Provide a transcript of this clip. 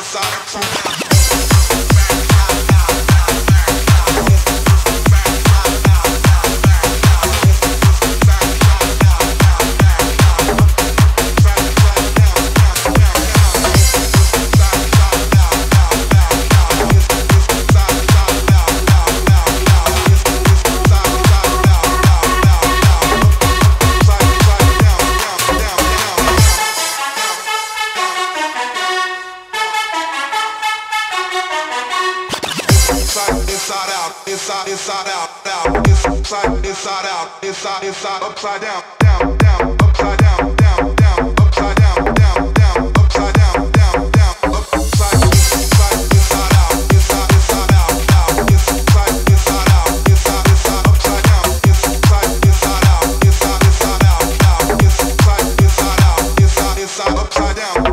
Inside out, out, inside out, inside, upside down, down, down, upside down, down, down, upside down, down, down, upside down, down, down, upside, inside out, inside out, out, inside out, inside, upside down, inside out, inside out, out, inside, upside down.